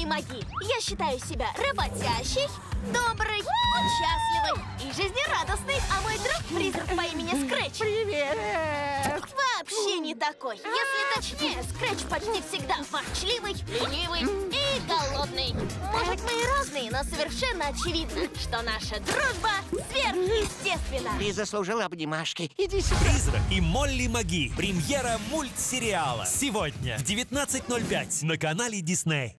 Маги. Я считаю себя работящей, доброй, участливой и жизнерадостной. А мой друг-призрак по имени Скретч Привет! вообще не такой. Если точнее, Скретч почти всегда ворчливый, ленивый и голодный. Может, мы и разные, но совершенно очевидно, что наша дружба сверхъестественна. Ты заслужила обнимашки. Иди сюда. «Призрак» и Молли Маги. Премьера мультсериала. Сегодня в 19:05 на канале Дисней.